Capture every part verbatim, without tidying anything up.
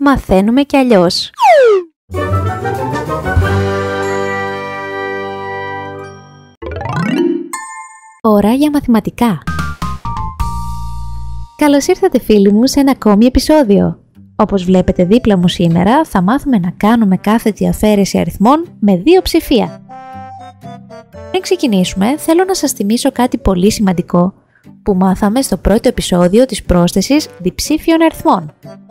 μαθαίνουμε κι αλλιώς. Ώρα για μαθηματικά. Καλώς ήρθατε φίλοι μου σε ένα ακόμη επεισόδιο. Όπως βλέπετε δίπλα μου σήμερα θα μάθουμε να κάνουμε κάθετη αφαίρεση αριθμών με δύο ψηφία. Πριν ξεκινήσουμε θέλω να σας θυμίσω κάτι πολύ σημαντικό που μάθαμε στο πρώτο επεισόδιο της πρόσθεσης διψήφιων αριθμών.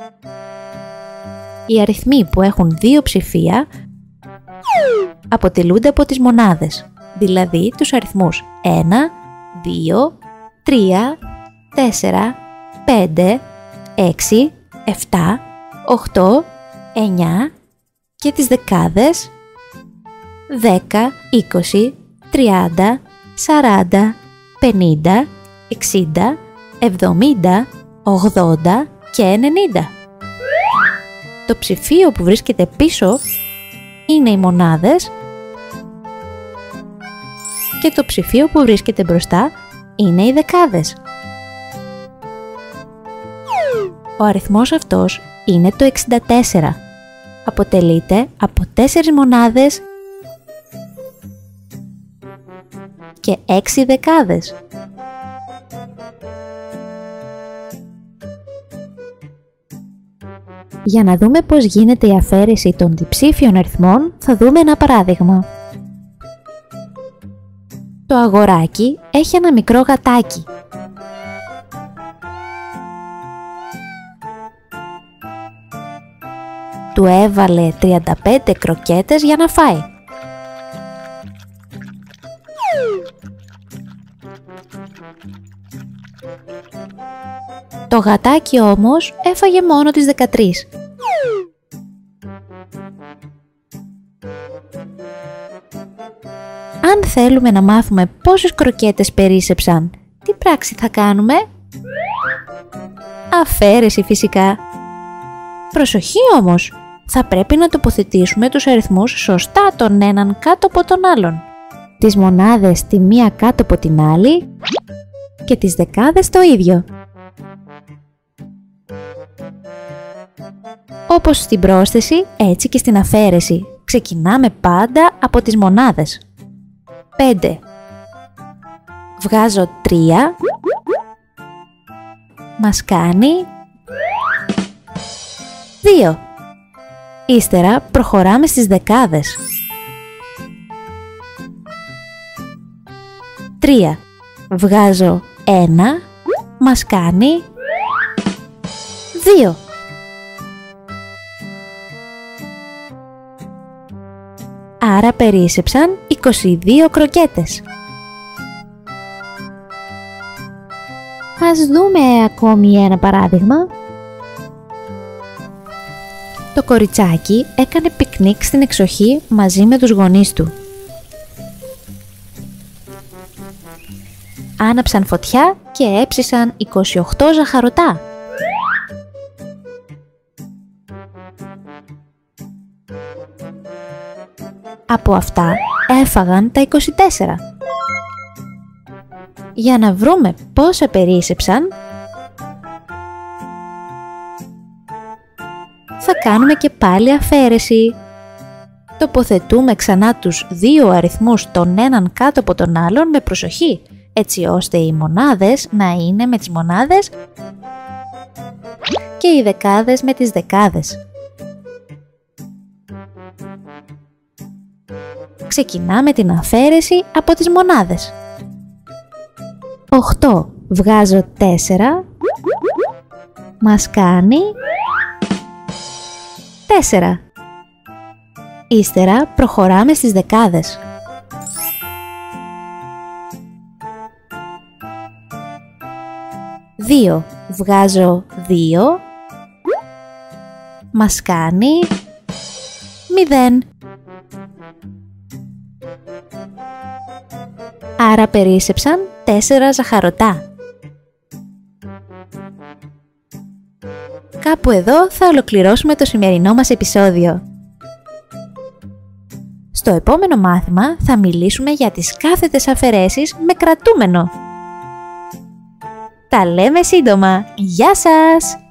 Οι αριθμοί που έχουν δύο ψηφία αποτελούνται από τις μονάδες, δηλαδή τους αριθμούς ένα, δύο, τρία, τέσσερα, πέντε, έξι, επτά, οκτώ, εννιά και τις δεκάδες δέκα, είκοσι, τριάντα, σαράντα, πενήντα, εξήντα, εβδομήντα, ογδόντα και ενενήντα. Το ψηφίο που βρίσκεται πίσω είναι οι μονάδες και το ψηφίο που βρίσκεται μπροστά είναι οι δεκάδες. Ο αριθμός αυτός είναι το εξήντα τέσσερα. Αποτελείται από τέσσερις μονάδες και έξι δεκάδες. Για να δούμε πώς γίνεται η αφαίρεση των διψήφιων αριθμών, θα δούμε ένα παράδειγμα. Το αγοράκι έχει ένα μικρό γατάκι. Του έβαλε τριάντα πέντε κροκέτες για να φάει. Το γατάκι όμως έφαγε μόνο τις δεκατρείς. Αν θέλουμε να μάθουμε πόσες κροκέτες περίσσεψαν, τι πράξη θα κάνουμε? Αφαίρεση φυσικά. Προσοχή όμως! Θα πρέπει να τοποθετήσουμε τους αριθμούς σωστά τον έναν κάτω από τον άλλον. Τις μονάδες τη μία κάτω από την άλλη και τις δεκάδες το ίδιο. Όπως στην πρόσθεση, έτσι και στην αφαίρεση. Ξεκινάμε πάντα από τις μονάδες. πέντε. Βγάζω τρία. Μας κάνει δύο. Ύστερα προχωράμε στις δεκάδες. τρία. Βγάζω ένα. Μας κάνει δύο. Άρα περίσσεψαν είκοσι δύο κροκέτες. Ας δούμε ακόμη ένα παράδειγμα. Το κοριτσάκι έκανε πικνίκ στην εξοχή μαζί με τους γονείς του. Άναψαν φωτιά και έψησαν είκοσι οκτώ ζαχαρωτά. Από αυτά έφαγαν τα είκοσι τέσσερα. Για να βρούμε πόσα περίσσεψαν, θα κάνουμε και πάλι αφαίρεση. Τοποθετούμε ξανά τους δύο αριθμούς τον έναν κάτω από τον άλλον με προσοχή, έτσι ώστε οι μονάδες να είναι με τις μονάδες και οι δεκάδες με τις δεκάδες. Ξεκινάμε την αφαίρεση από τις μονάδες. οκτώ. Βγάζω τέσσερα. Μας κάνει τέσσερα. Ύστερα προχωράμε στις δεκάδες. δύο. Βγάζω δύο. Μας κάνει μηδέν. Άρα περίσσεψαν τέσσερα ζαχαρωτά. Κάπου εδώ θα ολοκληρώσουμε το σημερινό μας επεισόδιο. Στο επόμενο μάθημα θα μιλήσουμε για τις κάθετες αφαιρέσεις με κρατούμενο. Τα λέμε σύντομα. Γεια σας!